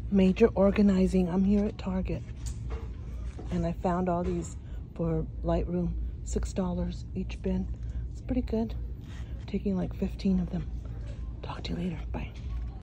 Major organizing. I'm here at Target. And I found all these for Lightroom. $6 each bin. It's pretty good. Taking like 15 of them. Talk to you later. Bye.